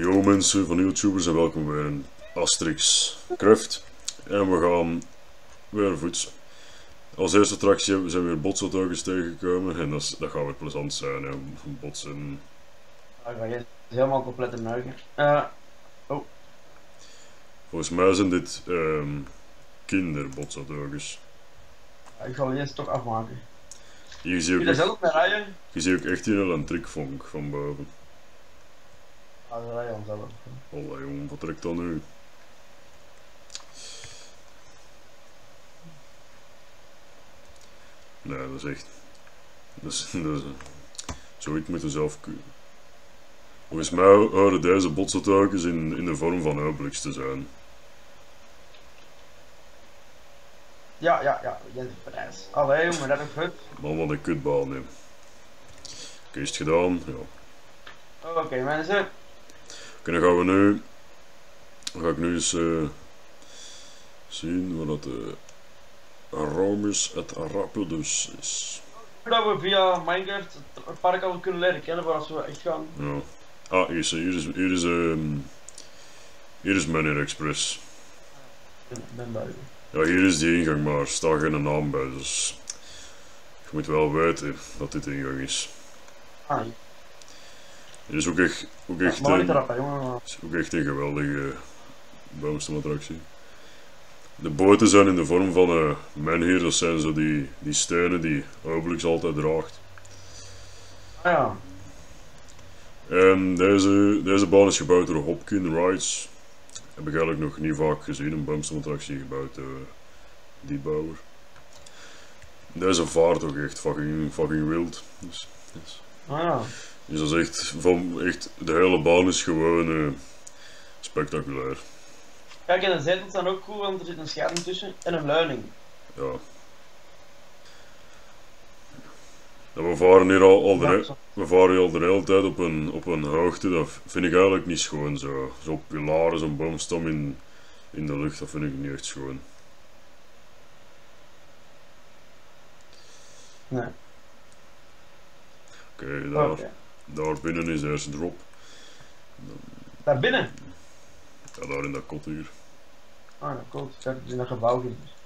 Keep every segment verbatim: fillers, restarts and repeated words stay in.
Yo mensen van YouTubers en welkom bij een Asterix Craft. En we gaan weer voets. Als eerste attractie zijn we weer botsauto's tegengekomen en dat, is, dat gaat weer plezant zijn, hè. Botsen. Ah, ga je helemaal complete neuken. Uh, oh. Volgens mij zijn dit um, kinderbotsauto's. Ja, ik ga het eerst toch afmaken. Hier zie je je zelf met rijden? Je ziet ook echt hier een trikvonk van boven. Ah, dat rijden zelf. Holla jongen, wat trekt dan nu? Nee, dat is echt... Dat is... Dat is zoiets moeten zelf kunnen. Volgens mij houden deze botsauto's in, in de vorm van Obelix te zijn. Ja, ja, ja, je hebt prijs. Allee jongen, dat is goed. Man, wat een kutbal neem. Oké, is het gedaan? Ja. Oké okay, mensen. Oké, okay, dan gaan we nu... Dan ga ik nu eens uh, zien wat dat de uh, Romus het Rapidus is. Dat we via Minecraft het park al kunnen leren kennen voor als we echt gaan. Ja. Ah, hier is, hier is, hier is, um, hier is Meneer Express. Ik ben bij u. Ja, hier is die ingang, maar er staat geen naam bij, dus je moet wel weten dat dit de ingang is. Ah, dit is ook echt, ook echt, ja, een, erop, jongen. is ook echt een geweldige boomstomattractie. De boten zijn in de vorm van uh, men hier, dat zijn zo die, die stenen die Obelix altijd draagt. Ah ja. En deze, deze baan is gebouwd door Hopkin Rides. Heb ik eigenlijk nog niet vaak gezien, een boomstomattractie gebouwd door uh, die bouwer. Deze vaart ook echt fucking, fucking wild. Dus, dus. Ah ja. Dus dat is echt, van, echt, de hele baan is gewoon uh, spectaculair. Kijk, en de zetels zijn ook cool, want er zit een scherm tussen en een leuning. Ja. En we varen hier al, al de, we varen hier al de hele tijd op een, op een hoogte, dat vind ik eigenlijk niet schoon zo. Zo'n pilaren, zo'n boomstam in, in de lucht, dat vind ik niet echt schoon. Nee. Oké, okay, daar, okay. daar binnen is eerst een drop. Dan, daar binnen? Ja, daar in dat kot hier. Ah, dat klopt. Kijk, het is in dat gebouw.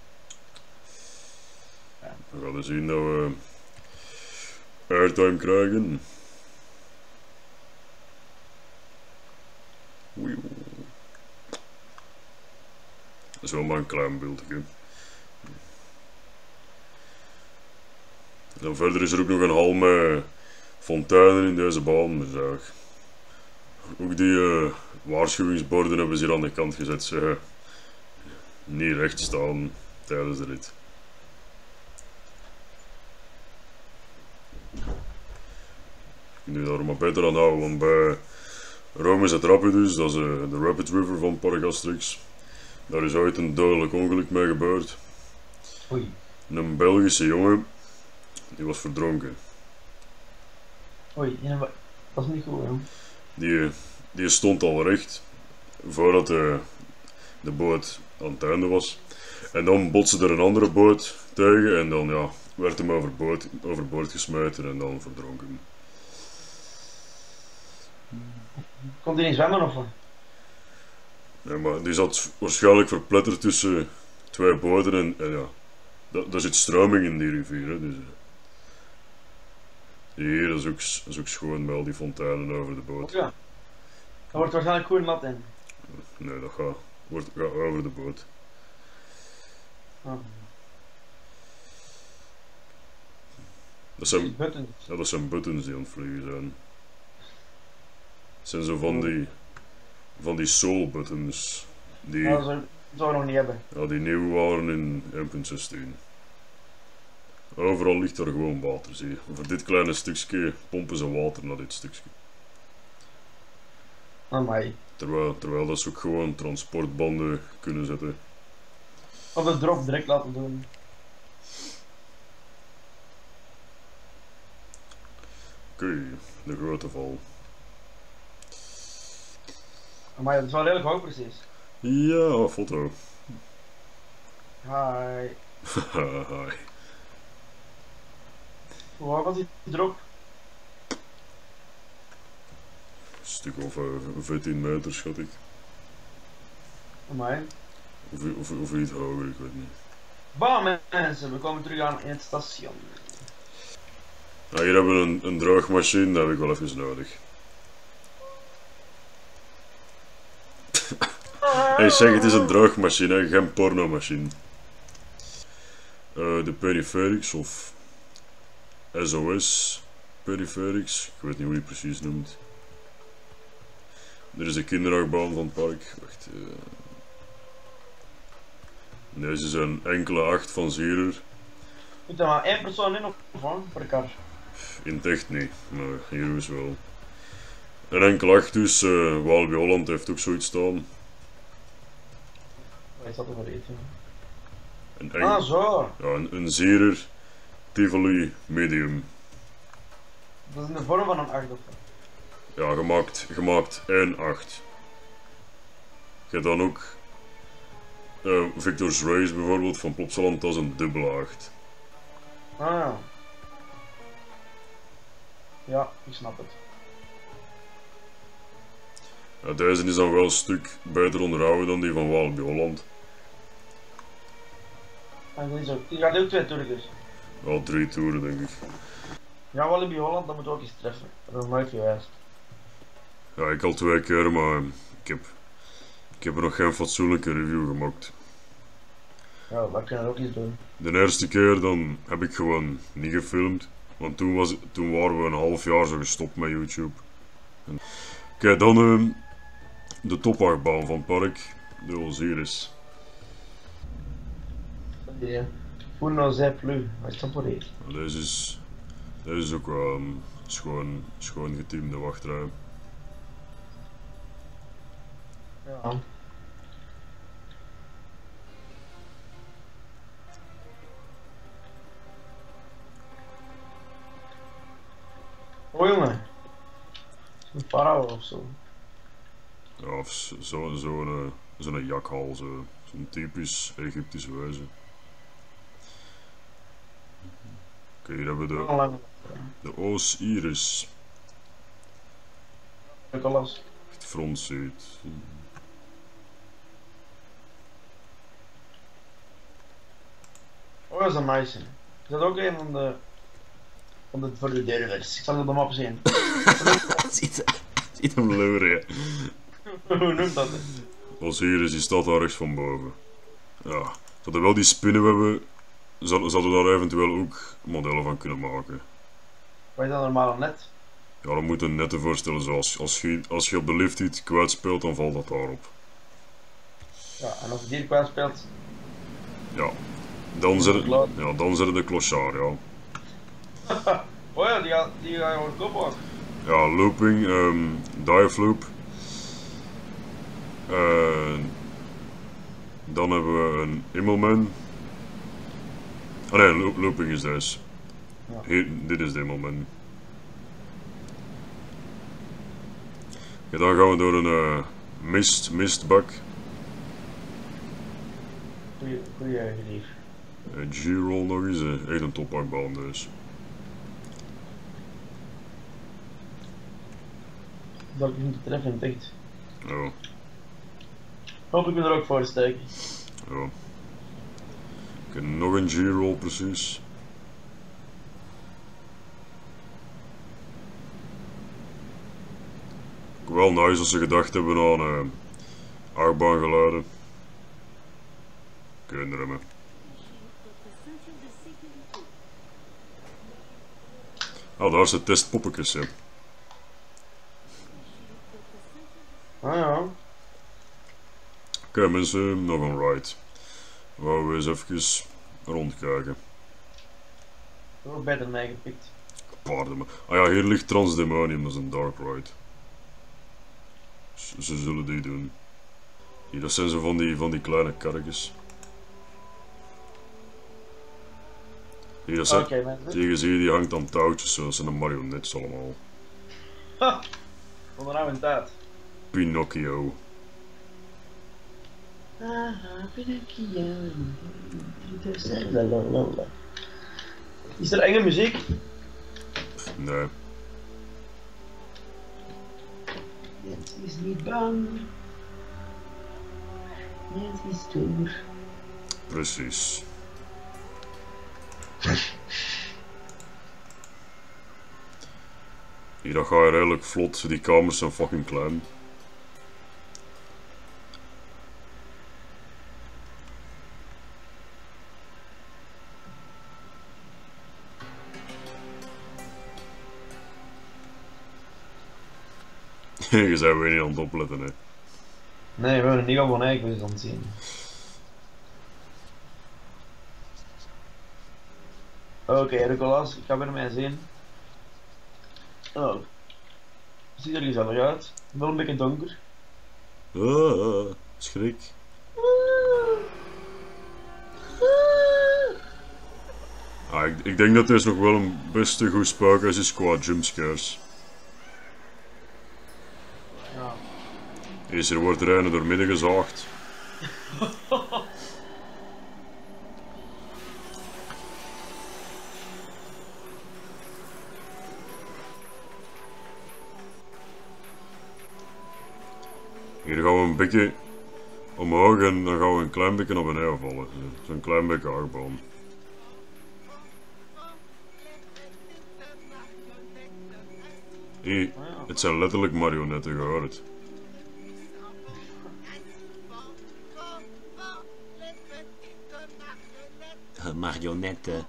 Ja. We gaan zien dat we airtime krijgen. Oei. Dat is wel maar een klein beeldje. Dan verder is er ook nog een hal met fonteinen in deze baan. Dus uh, ook die uh, waarschuwingsborden hebben ze hier aan de kant gezet. Ze niet recht staan tijdens de rit. Ik moet daar maar beter aan houden, want bij Romus het Rapidus, dat is uh, de Rapid River van Park Asterix. Daar is ooit een dodelijk ongeluk mee gebeurd. Oei. Een Belgische jongen, die was verdronken. Oei, ja, dat is niet goed, hè. Die, die stond al recht voordat de, de boot aan het einde was. En dan botste er een andere boot tegen en dan ja, werd hem overboord, overboord gesmeten en dan verdronken. Komt hij niet zwemmen of wat? Nee, maar die zat waarschijnlijk verpletterd tussen twee boten en, en ja, da, daar zit stroming in die rivier. Hè, dus, hier dat is, ook, dat is ook schoon met al die fonteinen over de boot. Ja. Dat wordt waarschijnlijk goed nat in. Nee, dat gaat, wordt, gaat over de boot. Oh. Dat zijn, ja, dat zijn buttons die aan het vliegen zijn. Het zijn zo van die, van die soul buttons. Die, ja, dat zou ik nog niet hebben. Ja, die nieuw waren in één punt zestien. Overal ligt er gewoon water, zie je. Voor dit kleine stukje pompen ze water naar dit stukje. Amai. Terwijl, terwijl dat ze ook gewoon transportbanden kunnen zetten. Of de drop direct laten doen. Oké, okay, de grote val. Maar dat is wel redelijk hoog precies. Ja, foto. Hi. Hi. Hoe hoog was die drop? stuk of uh, veertien meter schat ik. Amai. Of, of, of iets hoger, ik weet niet. Bam mensen, we komen terug aan in het station. Nou, hier hebben we een, een droogmachine, dat heb ik wel even nodig. Ik zeg, het is een droogmachine, geen pornomachine. Uh, de Peripherix of S O S Peripherix, ik weet niet hoe je het precies noemt. Er is de kinderachtbaan van het park. Wacht, uh... deze zijn enkele acht van Zierer. Moet er maar één persoon in of van per kar? In het echt niet, maar hier is wel. En enkel acht dus, uh, Walibi Holland heeft ook zoiets staan. Wat is dat over eten? Een Ah, zo. Ja, een, een Zierer Tivoli Medium. Dat is in de vorm van een acht of wat? Ja, gemaakt, gemaakt één acht. Je hebt dan ook uh, Victor's Race bijvoorbeeld van Plopsaland, dat is een dubbele acht. Ah ja. Ja, ik snap het. Ja, deze is dan wel een stuk beter onderhouden dan die van Walibi Holland. En die, is ook, die gaat ook twee toeren dus. Wel drie toeren denk ik. Ja, Walibi Holland, dat moet ook eens treffen. Dat is nooit geweest. Ja, ik al twee keer, maar ik heb, ik heb er nog geen fatsoenlijke review gemaakt. Ja, dat kunnen we ook eens doen. De eerste keer dan heb ik gewoon niet gefilmd, want toen, was, toen waren we een half jaar zo gestopt met YouTube. Oké, okay, dan uh, de topachtbaan van het park, de Osiris. Die Funo Zeplu, wat is dat voor iets? Deze is, deze is ook wel um, schoon, schoon geteamde wachtrij. Ja. Oh jongen. Een parao of zo. Ja, of zo'n zo, zo uh, zo'n jakhal, zo'n zo typisch Egyptische wijze. Oké, okay, hier hebben we de, de Osiris. Nicolas. Het frontseat. Oh, dat is een meisje. Is dat ook een van de... van de voor de durvers? Ik zal het op de map zien. Ziet, ziet hem leuren. Hoe noemt dat? Osiris die staat daar rechts van boven. Ja, zouden wel die spinnenwebben, zouden we daar eventueel ook modellen van kunnen maken. Wat is dat normaal net? Ja, dan moet een nette voorstellen zoals als je, als je op de lift iets kwijt speelt, dan valt dat daarop. Ja, en als je die kwijt speelt? Ja, dan zet het, ja, dan zet het de clochard, ja. Oh ja, die gaat, die gaat gewoon kop ook. Ja, looping, um, dive loop. Uh, dan hebben we een Immelman. Ah nee, lo looping is deze. Ja. Hier, dit is de Immelman. Ja, dan gaan we door een uh, mist, mistbak. Goeie, goeie gelief. Uh, G-roll nog eens, uh, echt een topachtbaan dus. Dat ik moet treffen in het echt. Ja. Hoop ik me er ook voor steken. Ja. Oké, nog een G-roll precies. Wel nice als ze gedacht hebben aan uh, achtbaangeluiden. Oké, okay, remmen. Ah, daar is het testpoppetjes, hè. Ah ja. Oké okay, mensen, nog een ride. Wou we eens even rondkijken. Ook beter meegepikt. Paarden, maar. Ah ja, hier ligt Transdemonium, dat is een dark ride. Z ze zullen die doen. Hier, dat zijn zo van die, van die kleine karretjes. Hier, dat zijn, Oké, mensen. hier zie je, die hangt aan touwtjes, zo. Dat zijn de marionettes allemaal. Ha! Kom er nou in tijd. Pinocchio. Aha, Pinocchio. Is er enge muziek? Nee. Jens is niet bang. Jens is stoer. Precies. Hier, dat gaat redelijk vlot. Die kamers zijn fucking klein. Je zijn weer niet aan het opletten, hè. Nee, we hebben niet gewoon eigenlijk aan het zien. Oké, okay, Nicolas, ik ga weer mij zien. Oh. Ziet er gezellig uit. Wel een beetje donker. Ah, schrik. Ah, ik, ik denk dat er is nog wel een best goed spookhuis is qua jumpscares. Ja. Is er wordt er een door midden gezaagd. Hier gaan we een beetje omhoog en dan gaan we een klein beetje naar beneden vallen. Zo'n klein beetje achtbaan. Hey, het zijn letterlijk marionetten, gehoord. Marionetten.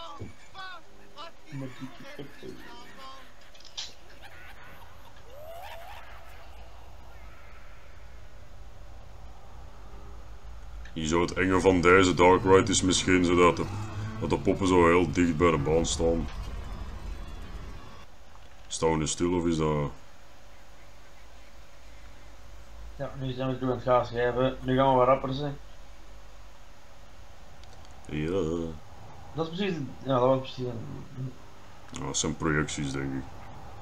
Hier zo het enge van deze Dark Ride is misschien zodat de, dat de poppen zo heel dicht bij de baan staan. Staan we stil of is dat... Ja, nu zijn we terug aan het gaan schrijven. Nu gaan we wat rapper zijn. Ja... Dat is precies... Ja, dat was precies... Ja, dat zijn projecties, denk ik.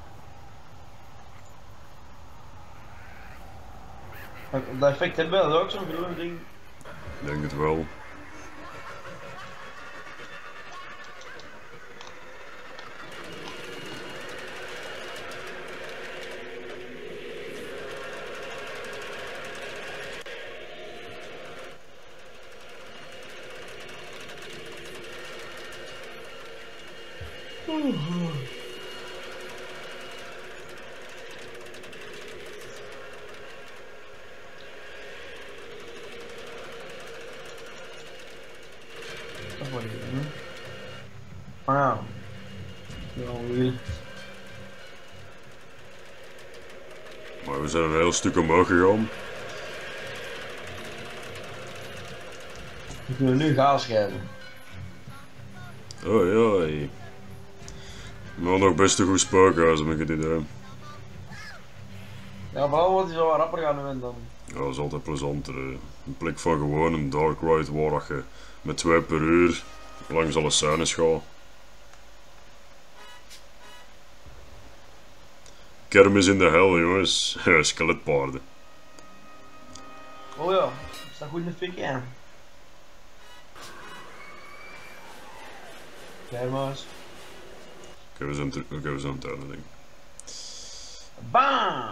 Dat effect hebben we, dat is ook zo'n groen ding. Ik denk het wel. Dat wordt niet, hè? Maar ja. Ja, wiel. Maar we zijn een heel stuk omhoog gegaan. We kunnen nu gaan schrijven. Oei oei. Maar nog best een goed spookhuis, heb ik het idee. Ja, vooral wat hij zo wat rapper gaan doen dan. Ja, dat is altijd plezanter. Hè. In plek van gewoon een dark ride waar je met twee per uur langs alle scènes gaat. Kermis in de hel, jongens. Skeletpaarden. Oh ja, staat goed in de fik, ja. Kermis. Oké, we zijn, okay, we zijn aan het einde, denk ik. Bam!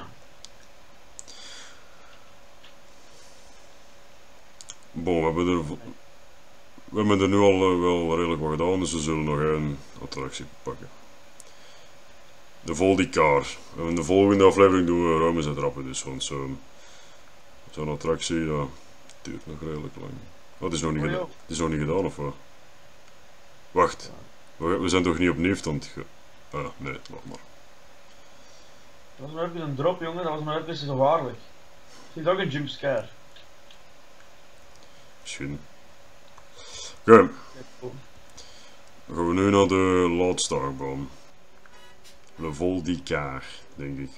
Bon, we hebben er, we hebben er nu al uh, wel redelijk wat gedaan, dus we zullen nog een attractie pakken. De Voldikar. En in de volgende aflevering doen we ruim eens het trappen, dus want zo'n zo'n attractie, ja, duurt nog redelijk lang. Wat is nog niet Oh, gedaan? Het is nog niet gedaan of wat? Wacht, we, we zijn toch niet opnieuw aan het ge... Ah, nee, wacht maar. Dat was maar even een drop, jongen, dat was maar even gevaarlijk. Ik vind ook een jumpscare. Misschien. Oké, okay. Dan gaan we nu naar de laatste achtbaan. Le Voldikar, denk ik.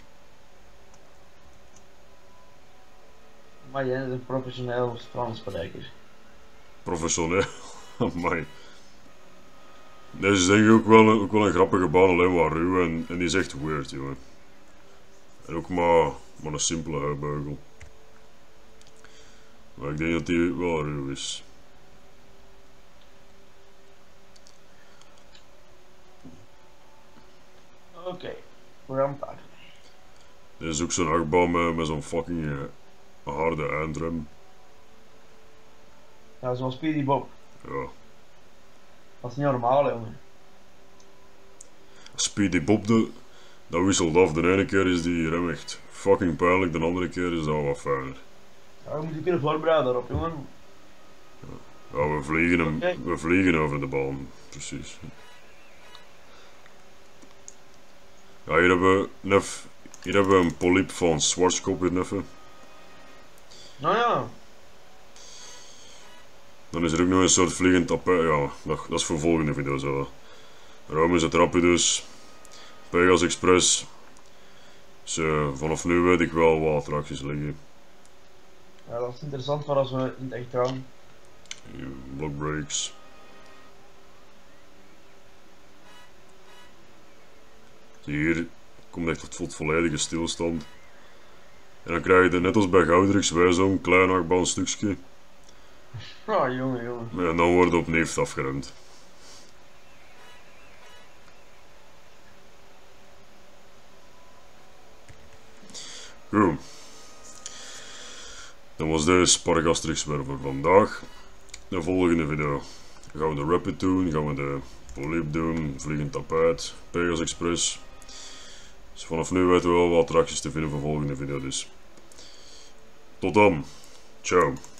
Maar jij is een professioneel Frans-spreker. Professioneel, amai. Deze is denk ik ook wel, een, ook wel een grappige baan, alleen maar ruw en, en die is echt weird, jongen. En ook maar, maar een simpele huidbeugel. Maar ik denk dat die wel ruw is. Oké, okay. We gaan pakken. Dit is ook zo'n achtbaan met, met zo'n fucking uh, harde eindrem. Ja, zoals Speedy Bob. Ja. Dat is niet normaal, jongen. Speedy Bob, de, dat wisselt af. De ene keer is die rem echt fucking pijnlijk, de andere keer is dat wat fijner. Ja, je moet je kunnen voorbereiden daarop, jongen. Ja, we vliegen, hem, Okay. we vliegen over de baan, precies. Ja, hier hebben we, nef, hier hebben we een polyp van Schwarzkopf hier neffen. Nou ja. Dan is er ook nog een soort vliegend tapijt, ja, dat, dat is voor volgende video zo. Daarom is het Rapidus, Pegasus Express. Dus uh, vanaf nu weet ik wel wat attracties liggen. Ja, dat is interessant voor als we in het echt gaan. Hier, block breaks. Hier komt echt tot volledige stilstand. En dan krijg je er net als bij Goudrix bij zo'n klein achtbaanstukje. Ah, jongen, jongen. En dan wordt het opnieuw afgeremd. Goed. Dat was de Spargastrix weer voor vandaag. De volgende video gaan we de Rapid doen, gaan we de Polyp doen, Vliegend Tapijt, Pegasus Express. Dus vanaf nu weten we wel wat attracties te vinden voor de volgende video dus. Tot dan. Ciao.